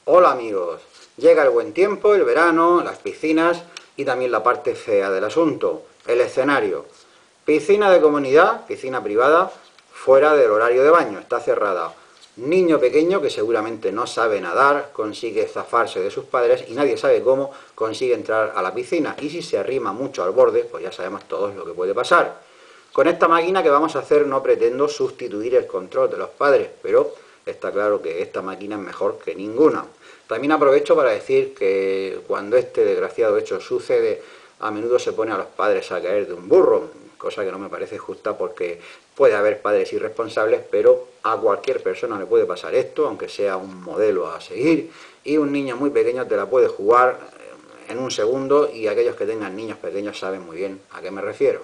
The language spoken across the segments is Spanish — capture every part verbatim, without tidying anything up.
Hola amigos, llega el buen tiempo, el verano, las piscinas y también la parte fea del asunto, el escenario. Piscina de comunidad, piscina privada, fuera del horario de baño, está cerrada. Niño pequeño que seguramente no sabe nadar, consigue zafarse de sus padres y nadie sabe cómo consigue entrar a la piscina. Y si se arrima mucho al borde, pues ya sabemos todos lo que puede pasar. Con esta máquina que vamos a hacer no pretendo sustituir el control de los padres, pero está claro que esta máquina es mejor que ninguna. También aprovecho para decir que cuando este desgraciado hecho sucede, a menudo se pone a los padres a caer de un burro, cosa que no me parece justa porque puede haber padres irresponsables, pero a cualquier persona le puede pasar esto, aunque sea un modelo a seguir, y un niño muy pequeño te la puede jugar en un segundo y aquellos que tengan niños pequeños saben muy bien a qué me refiero.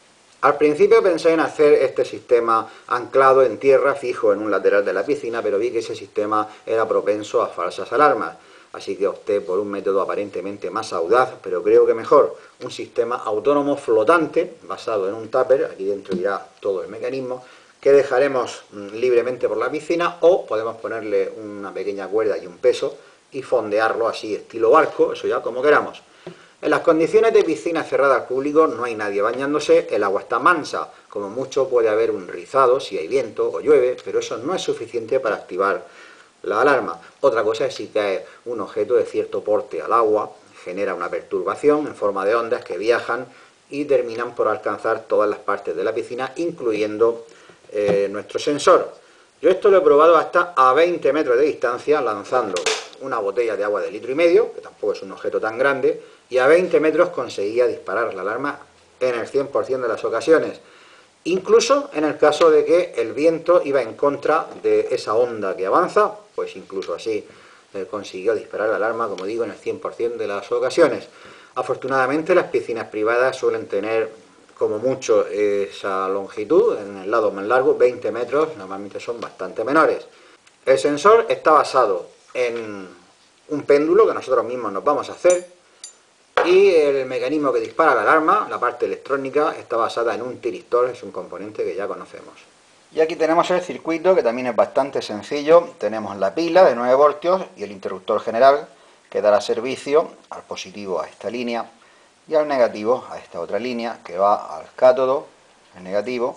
Al principio pensé en hacer este sistema anclado en tierra fijo en un lateral de la piscina, pero vi que ese sistema era propenso a falsas alarmas. Así que opté por un método aparentemente más audaz, pero creo que mejor, un sistema autónomo flotante basado en un tupper, aquí dentro irá todo el mecanismo, que dejaremos libremente por la piscina o podemos ponerle una pequeña cuerda y un peso y fondearlo así estilo barco, eso ya como queramos. En las condiciones de piscina cerrada al público no hay nadie bañándose, el agua está mansa, como mucho puede haber un rizado si hay viento o llueve, pero eso no es suficiente para activar la alarma. Otra cosa es si cae un objeto de cierto porte al agua, genera una perturbación en forma de ondas que viajan y terminan por alcanzar todas las partes de la piscina, incluyendo eh, nuestro sensor. Yo esto lo he probado hasta a veinte metros de distancia, lanzando una botella de agua de litro y medio, que tampoco es un objeto tan grande, y a veinte metros conseguía disparar la alarma en el cien por cien de las ocasiones. Incluso en el caso de que el viento iba en contra de esa onda que avanza, pues incluso así eh, consiguió disparar la alarma, como digo, en el cien por cien de las ocasiones. Afortunadamente las piscinas privadas suelen tener como mucho esa longitud, en el lado más largo, veinte metros, normalmente son bastante menores. El sensor está basado en un péndulo que nosotros mismos nos vamos a hacer y el mecanismo que dispara la alarma, la parte electrónica, está basada en un tiristor, es un componente que ya conocemos. Y aquí tenemos el circuito que también es bastante sencillo, tenemos la pila de nueve voltios y el interruptor general que dará servicio al positivo a esta línea y al negativo a esta otra línea que va al cátodo, el negativo,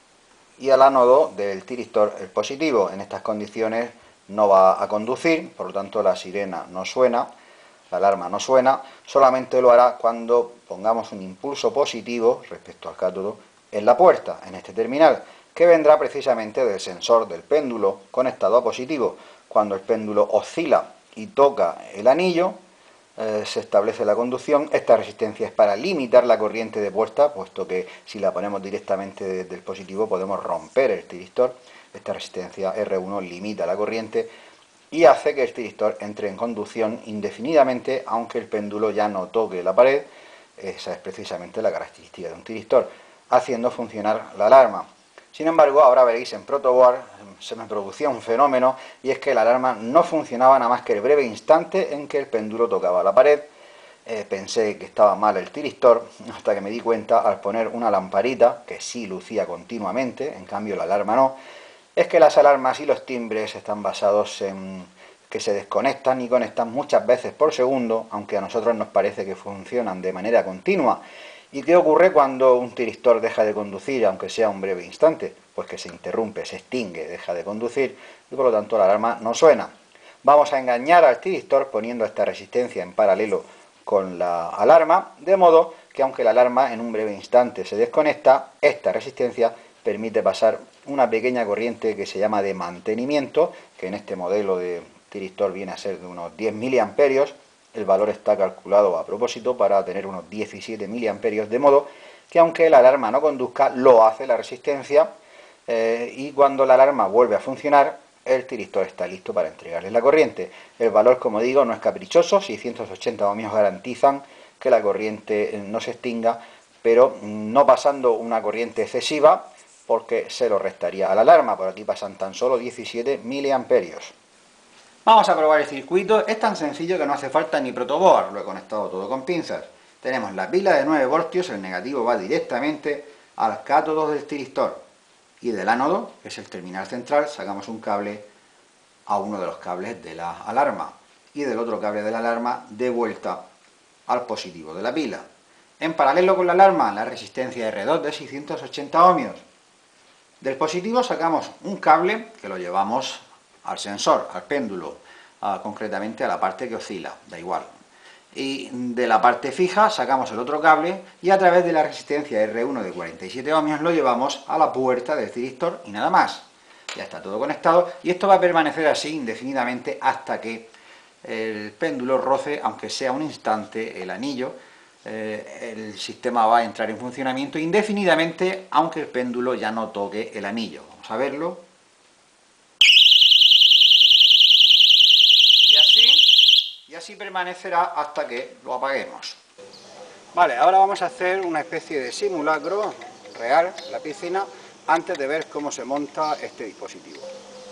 y al ánodo del tiristor, el positivo. En estas condiciones no va a conducir, por lo tanto la sirena no suena, la alarma no suena, solamente lo hará cuando pongamos un impulso positivo respecto al cátodo en la puerta, en este terminal, que vendrá precisamente del sensor del péndulo conectado a positivo. Cuando el péndulo oscila y toca el anillo, eh, se establece la conducción. Esta resistencia es para limitar la corriente de puerta, puesto que si la ponemos directamente desde el positivo podemos romper el tiristor. Esta resistencia R uno limita la corriente y hace que el tiristor entre en conducción indefinidamente, aunque el péndulo ya no toque la pared. Esa es precisamente la característica de un tiristor, haciendo funcionar la alarma. Sin embargo, ahora veréis en protoboard se me producía un fenómeno y es que la alarma no funcionaba nada más que el breve instante en que el péndulo tocaba la pared. Eh, pensé que estaba mal el tiristor hasta que me di cuenta al poner una lamparita que sí lucía continuamente, en cambio la alarma no. Es que las alarmas y los timbres están basados en que se desconectan y conectan muchas veces por segundo, aunque a nosotros nos parece que funcionan de manera continua. ¿Y qué ocurre cuando un tiristor deja de conducir, aunque sea un breve instante? Pues que se interrumpe, se extingue, deja de conducir y por lo tanto la alarma no suena. Vamos a engañar al tiristor poniendo esta resistencia en paralelo con la alarma, de modo que aunque la alarma en un breve instante se desconecta, esta resistencia permite pasar una pequeña corriente que se llama de mantenimiento, que en este modelo de tiristor viene a ser de unos diez miliamperios. El valor está calculado a propósito para tener unos diecisiete miliamperios, de modo que aunque la alarma no conduzca, lo hace la resistencia, eh, y cuando la alarma vuelve a funcionar, el tiristor está listo para entregarle la corriente. El valor, como digo, no es caprichoso, seiscientos ochenta ohmios garantizan que la corriente no se extinga, pero no pasando una corriente excesiva, porque se lo restaría a la alarma. Por aquí pasan tan solo diecisiete miliamperios. Vamos a probar el circuito. Es tan sencillo que no hace falta ni protoboard, lo he conectado todo con pinzas. Tenemos la pila de nueve voltios, el negativo va directamente al cátodo del tiristor. Y del ánodo, que es el terminal central, sacamos un cable a uno de los cables de la alarma. y del otro cable de la alarma de vuelta al positivo de la pila. En paralelo con la alarma, la resistencia R dos de seiscientos ochenta ohmios. Del positivo sacamos un cable que lo llevamos al sensor, al péndulo, a, concretamente a la parte que oscila, da igual. Y de la parte fija sacamos el otro cable y a través de la resistencia R uno de cuarenta y siete ohmios lo llevamos a la puerta del tristor y nada más. Ya está todo conectado y esto va a permanecer así indefinidamente hasta que el péndulo roce, aunque sea un instante, el anillo. Eh, el sistema va a entrar en funcionamiento indefinidamente, aunque el péndulo ya no toque el anillo. Vamos a verlo. Y así, y así permanecerá hasta que lo apaguemos. Vale, ahora vamos a hacer una especie de simulacro real en la piscina antes de ver cómo se monta este dispositivo.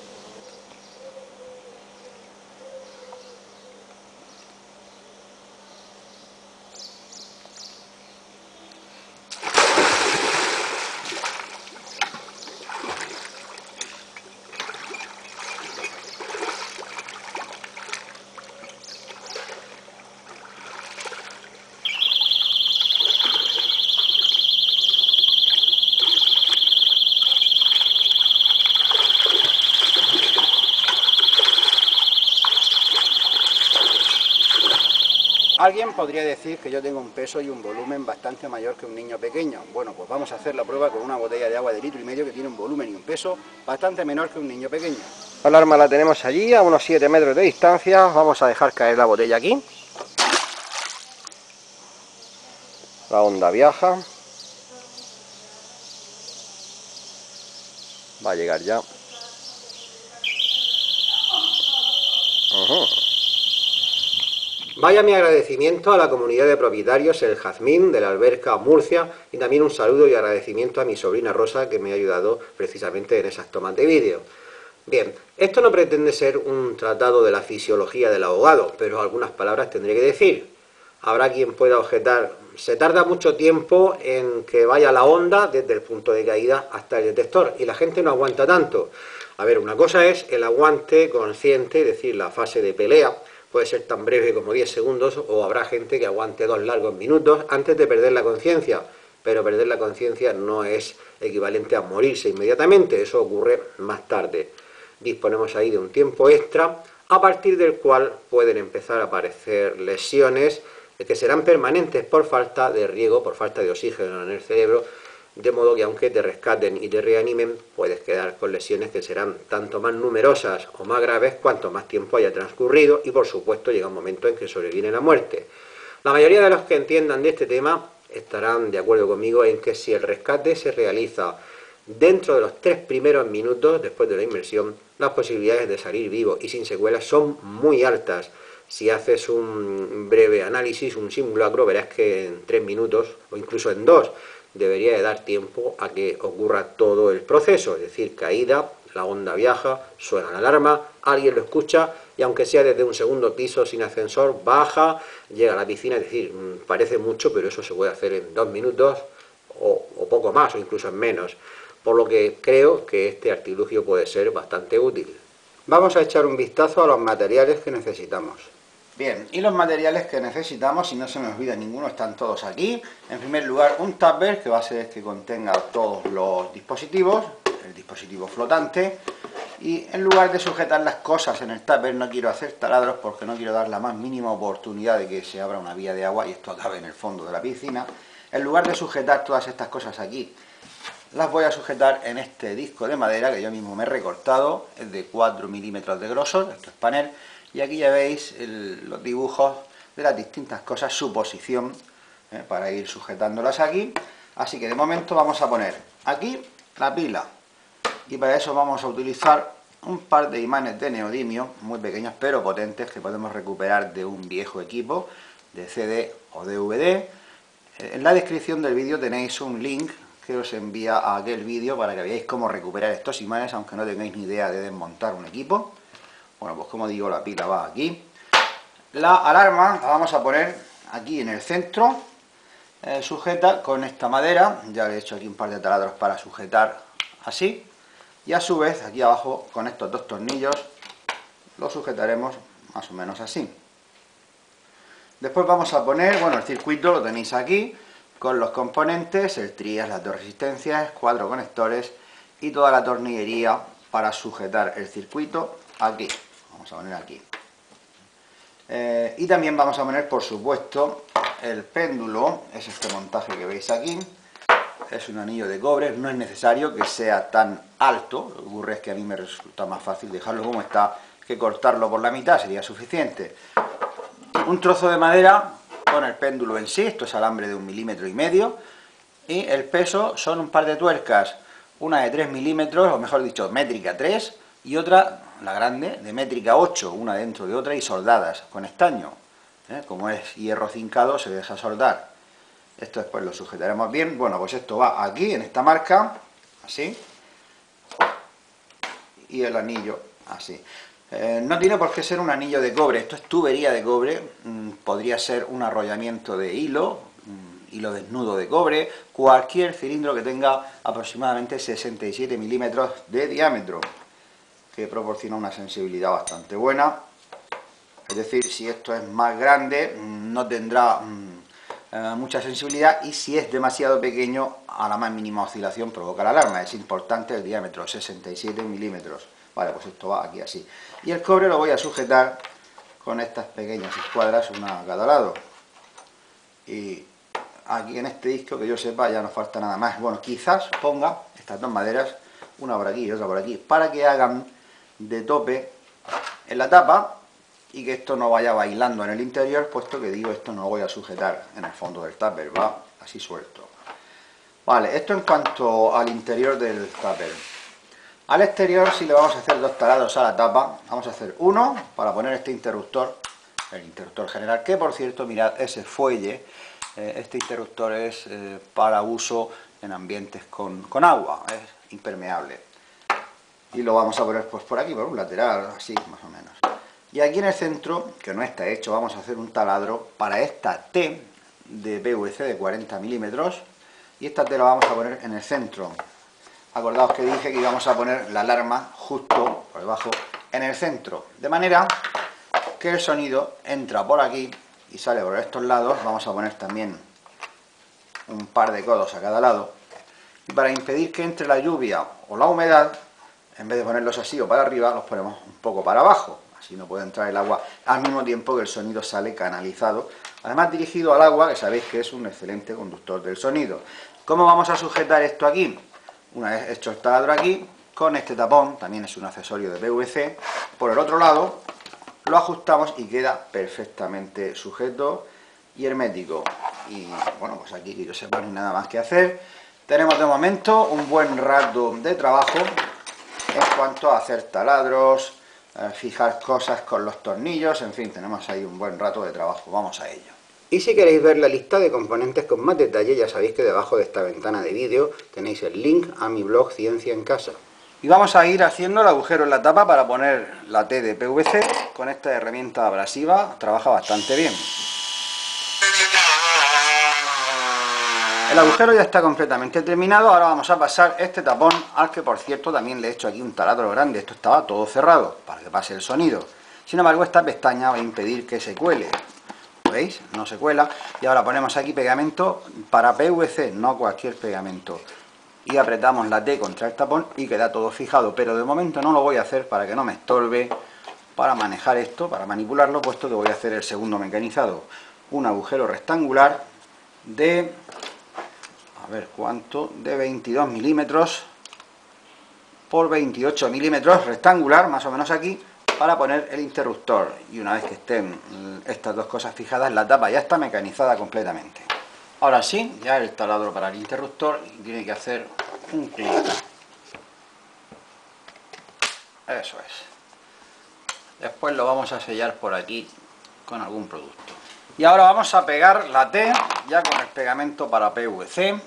Alguien podría decir que yo tengo un peso y un volumen bastante mayor que un niño pequeño. Bueno, pues vamos a hacer la prueba con una botella de agua de litro y medio que tiene un volumen y un peso bastante menor que un niño pequeño. La alarma la tenemos allí a unos siete metros de distancia. Vamos a dejar caer la botella aquí. La onda viaja. Va a llegar ya. Uh-huh. Vaya mi agradecimiento a la comunidad de propietarios El Jazmín de la Alberca Murcia y también un saludo y agradecimiento a mi sobrina Rosa que me ha ayudado precisamente en esas tomas de vídeo. Bien, esto no pretende ser un tratado de la fisiología del ahogado, pero algunas palabras tendré que decir. Habrá quien pueda objetar, se tarda mucho tiempo en que vaya la onda desde el punto de caída hasta el detector y la gente no aguanta tanto. A ver, una cosa es el aguante consciente, es decir, la fase de pelea, puede ser tan breve como diez segundos o habrá gente que aguante dos largos minutos antes de perder la conciencia, pero perder la conciencia no es equivalente a morirse inmediatamente, eso ocurre más tarde. Disponemos ahí de un tiempo extra a partir del cual pueden empezar a aparecer lesiones que serán permanentes por falta de riego, por falta de oxígeno en el cerebro, de modo que aunque te rescaten y te reanimen, puedes quedar con lesiones que serán tanto más numerosas o más graves cuanto más tiempo haya transcurrido y por supuesto llega un momento en que sobreviene la muerte. La mayoría de los que entiendan de este tema estarán de acuerdo conmigo en que si el rescate se realiza dentro de los tres primeros minutos después de la inmersión, las posibilidades de salir vivo y sin secuelas son muy altas. Si haces un breve análisis, un simulacro, verás que en tres minutos o incluso en dos debería de dar tiempo a que ocurra todo el proceso, es decir, caída, la onda viaja, suena la alarma, alguien lo escucha y aunque sea desde un segundo piso sin ascensor, baja, llega a la piscina, es decir, parece mucho, pero eso se puede hacer en dos minutos o, o poco más o incluso en menos, por lo que creo que este artilugio puede ser bastante útil. Vamos a echar un vistazo a los materiales que necesitamos. Bien, y los materiales que necesitamos, si no se me olvida ninguno, están todos aquí. En primer lugar, un tupper, que va a ser el que contenga todos los dispositivos, el dispositivo flotante. Y en lugar de sujetar las cosas en el tupper, no quiero hacer taladros porque no quiero dar la más mínima oportunidad de que se abra una vía de agua y esto acabe en el fondo de la piscina. En lugar de sujetar todas estas cosas aquí, las voy a sujetar en este disco de madera que yo mismo me he recortado, es de cuatro milímetros de grosor, esto es panel. Y aquí ya veis el, los dibujos de las distintas cosas, su posición, ¿eh? para ir sujetándolas aquí. Así que de momento vamos a poner aquí la pila. Y para eso vamos a utilizar un par de imanes de neodimio, muy pequeños pero potentes, que podemos recuperar de un viejo equipo, de C D o D V D. En la descripción del vídeo tenéis un link que os envía a aquel vídeo para que veáis cómo recuperar estos imanes, aunque no tengáis ni idea de desmontar un equipo. Bueno, pues como digo, la pila va aquí. La alarma la vamos a poner aquí en el centro, eh, sujeta con esta madera. Ya le he hecho aquí un par de taladros para sujetar así. Y a su vez, aquí abajo, con estos dos tornillos, lo sujetaremos más o menos así. Después vamos a poner, bueno, el circuito lo tenéis aquí, con los componentes, el trías, las dos resistencias, cuatro conectores y toda la tornillería para sujetar el circuito aquí. Vamos a poner aquí. Eh, y también vamos a poner, por supuesto, el péndulo, es este montaje que veis aquí. Es un anillo de cobre, no es necesario que sea tan alto, lo que ocurre es que a mí me resulta más fácil dejarlo como está, que cortarlo por la mitad, sería suficiente. Un trozo de madera con el péndulo en sí, esto es alambre de un milímetro y medio, y el peso son un par de tuercas, una de tres milímetros, o mejor dicho, métrica tres, y otra, la grande, de métrica ocho, una dentro de otra y soldadas con estaño. ¿Eh? Como es hierro cincado, se deja soldar. Esto después lo sujetaremos bien. Bueno, pues esto va aquí, en esta marca, así, y el anillo, así. Eh, no tiene por qué ser un anillo de cobre, esto es tubería de cobre, mm, podría ser un arrollamiento de hilo, mm, hilo desnudo de cobre, cualquier cilindro que tenga aproximadamente sesenta y siete milímetros de diámetro, que proporciona una sensibilidad bastante buena. Es decir, si esto es más grande, mm, no tendrá mm, eh, mucha sensibilidad, y si es demasiado pequeño, a la más mínima oscilación provoca la alarma. Es importante el diámetro, sesenta y siete milímetros. Vale, pues esto va aquí así. Y el cobre lo voy a sujetar con estas pequeñas escuadras, una a cada lado. Y aquí en este disco, que yo sepa, ya no falta nada más. Bueno, quizás ponga estas dos maderas, una por aquí y otra por aquí, para que hagan de tope en la tapa y que esto no vaya bailando en el interior, puesto que digo, esto no lo voy a sujetar en el fondo del tupper, va así suelto. Vale, esto en cuanto al interior del tupper. Al exterior sí le vamos a hacer dos taladros a la tapa. Vamos a hacer uno para poner este interruptor, el interruptor general, que por cierto, mirad ese fuelle, eh, este interruptor es eh, para uso en ambientes con, con agua, es impermeable. Y lo vamos a poner pues por aquí, por un lateral, así más o menos. Y aquí en el centro, que no está hecho, vamos a hacer un taladro para esta T de P V C de cuarenta milímetros, y esta T la vamos a poner en el centro. Acordaos que dije que íbamos a poner la alarma justo por debajo en el centro, de manera que el sonido entra por aquí y sale por estos lados. Vamos a poner también un par de codos a cada lado, y para impedir que entre la lluvia o la humedad, en vez de ponerlos así o para arriba, los ponemos un poco para abajo, así no puede entrar el agua, al mismo tiempo que el sonido sale canalizado, además dirigido al agua, que sabéis que es un excelente conductor del sonido. ¿Cómo vamos a sujetar esto aquí? Una vez hecho el taladro aquí, con este tapón, también es un accesorio de P V C, por el otro lado lo ajustamos y queda perfectamente sujeto y hermético. Y bueno, pues aquí que yo sepa no hay nada más que hacer. Tenemos de momento un buen rato de trabajo en cuanto a hacer taladros, eh, fijar cosas con los tornillos, en fin, tenemos ahí un buen rato de trabajo. Vamos a ello. Y si queréis ver la lista de componentes con más detalle, ya sabéis que debajo de esta ventana de vídeo tenéis el link a mi blog Ciencia en Casa. Y vamos a ir haciendo el agujero en la tapa para poner la T de P V C con esta herramienta abrasiva, trabaja bastante bien. El agujero ya está completamente terminado, ahora vamos a pasar este tapón, al que por cierto también le he hecho aquí un taladro grande, esto estaba todo cerrado para que pase el sonido. Sin embargo, esta pestaña va a impedir que se cuele. ¿Veis? No se cuela. Y ahora ponemos aquí pegamento para P V C, no cualquier pegamento. Y apretamos la T contra el tapón y queda todo fijado. Pero de momento no lo voy a hacer para que no me estorbe para manejar esto, para manipularlo, puesto que voy a hacer el segundo mecanizado. Un agujero rectangular de... a ver cuánto, de veintidós milímetros por veintiocho milímetros, rectangular, más o menos aquí, para poner el interruptor. Y una vez que estén estas dos cosas fijadas, la tapa ya está mecanizada completamente. Ahora sí, ya el taladro para el interruptor tiene que hacer un clic. Eso es. Después lo vamos a sellar por aquí con algún producto. Y ahora vamos a pegar la T ya con el pegamento para P V C.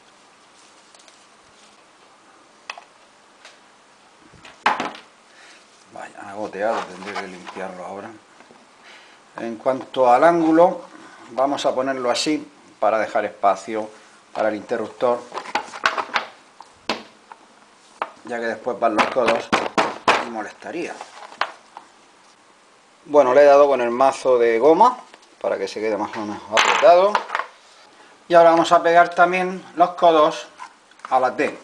Vaya, ha goteado, tendré que limpiarlo ahora. En cuanto al ángulo, vamos a ponerlo así para dejar espacio para el interruptor, ya que después van los codos y molestaría. Bueno, le he dado con el mazo de goma para que se quede más o menos apretado. Y ahora vamos a pegar también los codos a la T.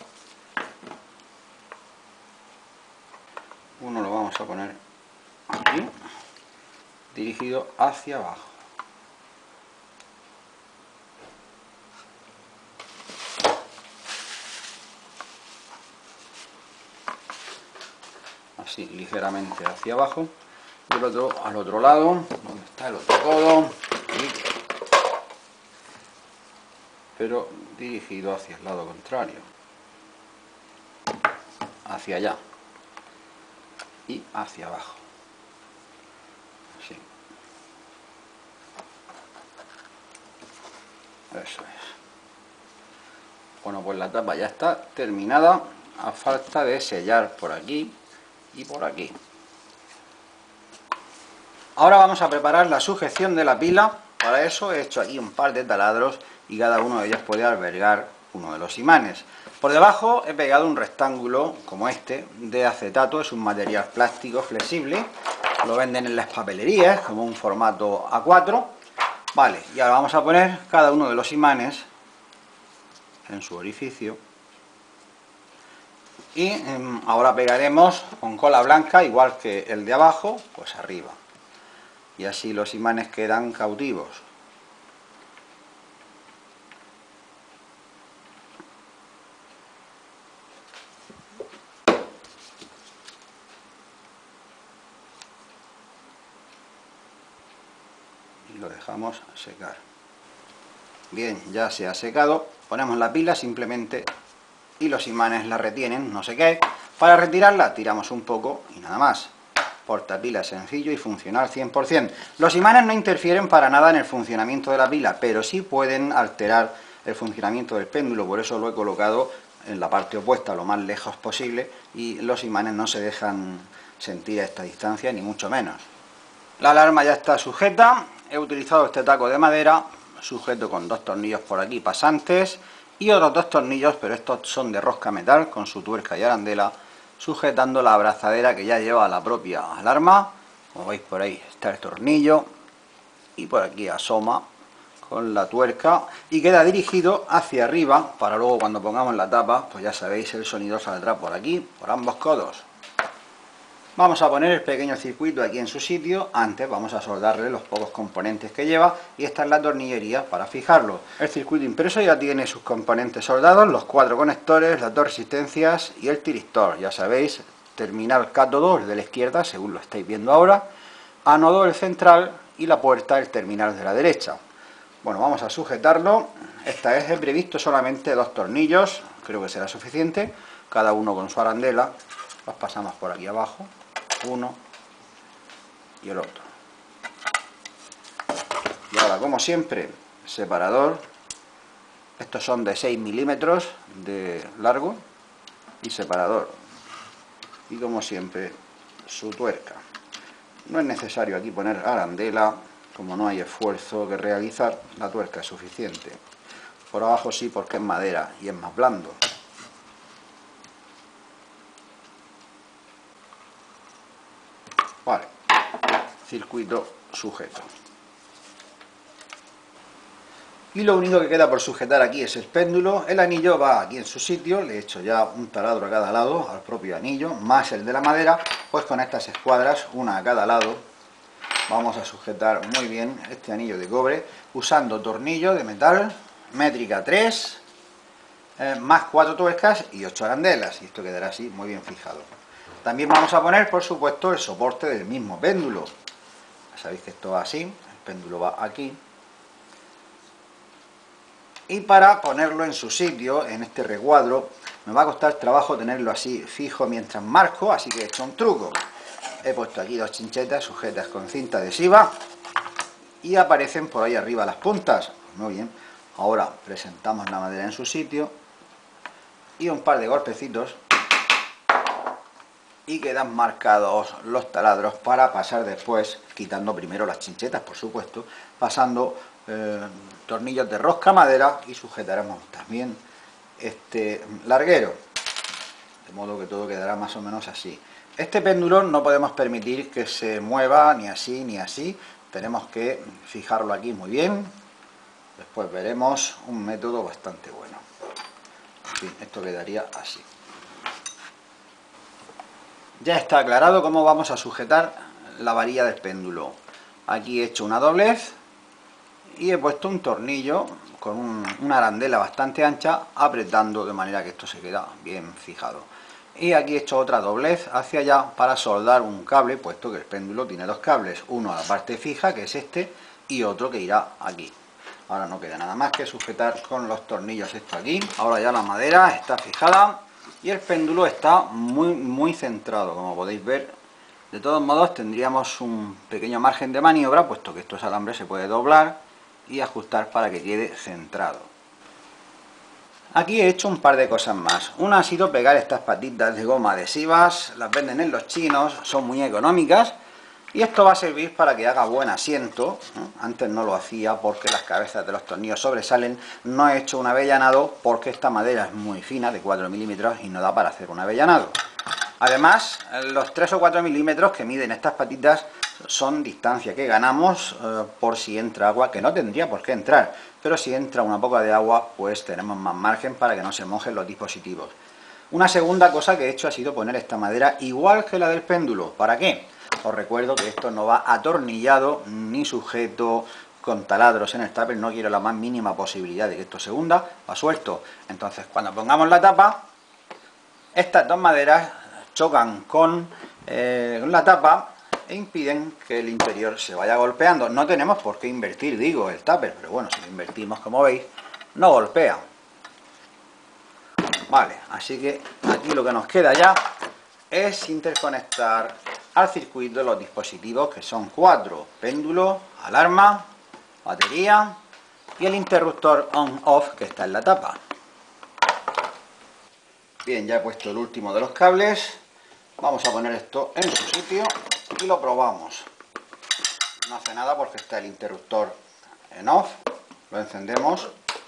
Uno lo vamos a poner aquí, dirigido hacia abajo. Así, ligeramente hacia abajo. Y el otro al otro lado, donde está el otro codo, aquí, pero dirigido hacia el lado contrario, hacia allá y hacia abajo. Así. Eso es. Bueno, pues la tapa ya está terminada, a falta de sellar por aquí y por aquí. Ahora vamos a preparar la sujeción de la pila. Para eso he hecho aquí un par de taladros y cada uno de ellos puede albergar uno de los imanes. Por debajo he pegado un rectángulo como este de acetato, es un material plástico flexible, lo venden en las papelerías como un formato A cuatro. Vale, y ahora vamos a poner cada uno de los imanes en su orificio y eh, ahora pegaremos con cola blanca, igual que el de abajo, pues arriba. Y así los imanes quedan cautivos. Y lo dejamos secar. Bien, ya se ha secado. Ponemos la pila simplemente y los imanes la retienen, no se cae. Para retirarla tiramos un poco y nada más. Portapila sencillo y funcional cien por cien. Los imanes no interfieren para nada en el funcionamiento de la pila, pero sí pueden alterar el funcionamiento del péndulo, por eso lo he colocado en la parte opuesta, lo más lejos posible, y los imanes no se dejan sentir a esta distancia, ni mucho menos. La alarma ya está sujeta, he utilizado este taco de madera, sujeto con dos tornillos por aquí pasantes, y otros dos tornillos, pero estos son de rosca metal, con su tuerca y arandela, sujetando la abrazadera que ya lleva la propia alarma. Como veis, por ahí está el tornillo y por aquí asoma con la tuerca y queda dirigido hacia arriba para luego cuando pongamos la tapa, pues ya sabéis, el sonido saldrá por aquí, por ambos codos. Vamos a poner el pequeño circuito aquí en su sitio. Antes vamos a soldarle los pocos componentes que lleva y esta es la tornillería para fijarlo. El circuito impreso ya tiene sus componentes soldados, los cuatro conectores, las dos resistencias y el tiristor. Ya sabéis, terminal cátodo, el de la izquierda, según lo estáis viendo ahora, ánodo el central y la puerta el terminal de la derecha. Bueno, vamos a sujetarlo. Esta vez he previsto solamente dos tornillos, creo que será suficiente, cada uno con su arandela. Los pasamos por aquí abajo, uno y el otro. Y ahora, como siempre, separador. Estos son de seis milímetros de largo y separador. Y como siempre, su tuerca. No es necesario aquí poner arandela, como no hay esfuerzo que realizar, la tuerca es suficiente. Por abajo sí, porque es madera y es más blando. Vale, circuito sujeto. Y lo único que queda por sujetar aquí es el péndulo. El anillo va aquí en su sitio, le he hecho ya un taladro a cada lado, al propio anillo, más el de la madera, pues con estas escuadras, una a cada lado, vamos a sujetar muy bien este anillo de cobre, usando tornillo de metal, métrica tres, eh, más cuatro tuercas y ocho arandelas, y esto quedará así muy bien fijado. También vamos a poner, por supuesto, el soporte del mismo péndulo. Ya sabéis que esto va así, el péndulo va aquí. Y para ponerlo en su sitio, en este recuadro, me va a costar trabajo tenerlo así fijo mientras marco, así que he hecho un truco. He puesto aquí dos chinchetas sujetas con cinta adhesiva y aparecen por ahí arriba las puntas. Muy bien, ahora presentamos la madera en su sitio y un par de golpecitos y quedan marcados los taladros para pasar después, quitando primero las chinchetas, por supuesto, pasando eh, tornillos de rosca madera y sujetaremos también este larguero, de modo que todo quedará más o menos así. Este péndulo no podemos permitir que se mueva ni así ni así, tenemos que fijarlo aquí muy bien. Después veremos un método bastante bueno. En fin, esto quedaría así. Ya está aclarado cómo vamos a sujetar la varilla del péndulo. Aquí he hecho una doblez y he puesto un tornillo con un, una arandela bastante ancha, apretando de manera que esto se queda bien fijado. Y aquí he hecho otra doblez hacia allá para soldar un cable, puesto que el péndulo tiene dos cables, uno a la parte fija, que es este, y otro que irá aquí. Ahora no queda nada más que sujetar con los tornillos esto aquí. Ahora ya la madera está fijada y el péndulo está muy muy centrado, como podéis ver. De todos modos tendríamos un pequeño margen de maniobra, puesto que estos alambres se puede doblar y ajustar para que quede centrado. Aquí he hecho un par de cosas más. Una ha sido pegar estas patitas de goma adhesivas, las venden en los chinos, son muy económicas. Y esto va a servir para que haga buen asiento. Antes no lo hacía porque las cabezas de los tornillos sobresalen. No he hecho un avellanado porque esta madera es muy fina, de cuatro milímetros, y no da para hacer un avellanado. Además, los tres o cuatro milímetros que miden estas patitas son distancia que ganamos eh, por si entra agua, que no tendría por qué entrar, pero si entra una poca de agua, pues tenemos más margen para que no se mojen los dispositivos. Una segunda cosa que he hecho ha sido poner esta madera igual que la del péndulo. ¿Para qué? Os recuerdo que esto no va atornillado ni sujeto con taladros en el tupper, no quiero la más mínima posibilidad de que esto se hunda, va suelto. Entonces, cuando pongamos la tapa, estas dos maderas chocan con eh, la tapa e impiden que el interior se vaya golpeando. No tenemos por qué invertir, digo, el tupper, pero bueno, si lo invertimos, como veis, no golpea. Vale, así que aquí lo que nos queda ya es interconectar al circuito los dispositivos, que son cuatro: péndulo, alarma, batería y el interruptor on-off que está en la tapa. Bien, ya he puesto el último de los cables. Vamos a poner esto en su sitio y lo probamos. No hace nada porque está el interruptor en off. Lo encendemos.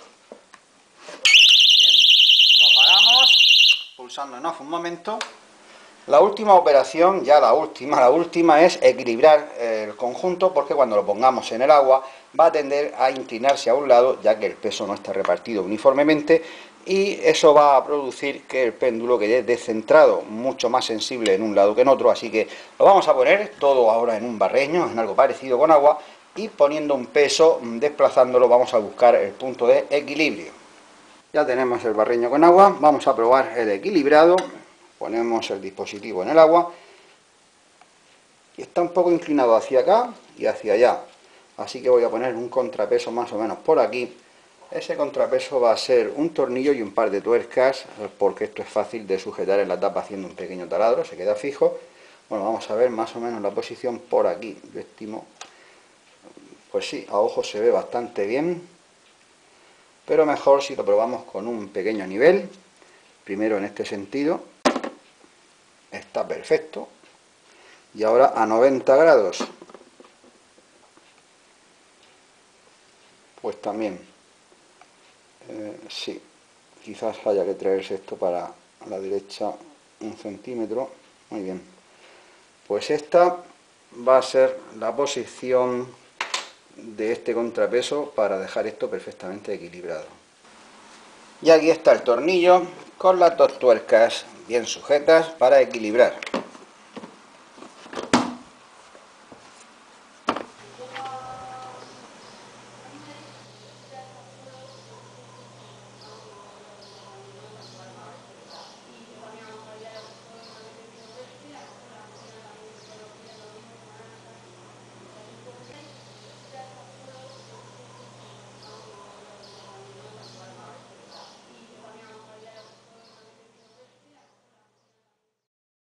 Bien, lo apagamos pulsando en off un momento. La última operación, ya la última, la última es equilibrar el conjunto, porque cuando lo pongamos en el agua va a tender a inclinarse a un lado, ya que el peso no está repartido uniformemente, y eso va a producir que el péndulo quede descentrado, mucho más sensible en un lado que en otro. Así que lo vamos a poner todo ahora en un barreño, en algo parecido con agua, y poniendo un peso, desplazándolo, vamos a buscar el punto de equilibrio. Ya tenemos el barreño con agua, vamos a probar el equilibrado. Ponemos el dispositivo en el agua y está un poco inclinado hacia acá y hacia allá, así que voy a poner un contrapeso más o menos por aquí. Ese contrapeso va a ser un tornillo y un par de tuercas, porque esto es fácil de sujetar en la tapa haciendo un pequeño taladro, se queda fijo. Bueno, vamos a ver más o menos la posición por aquí. Yo estimo, pues sí, a ojo se ve bastante bien, pero mejor si lo probamos con un pequeño nivel. Primero en este sentido. Está perfecto. Y ahora a noventa grados. Pues también. Eh, sí. Quizás haya que traerse esto para la derecha un centímetro. Muy bien. Pues esta va a ser la posición de este contrapeso para dejar esto perfectamente equilibrado. Y aquí está el tornillo con las dos tuercas bien sujetas para equilibrar.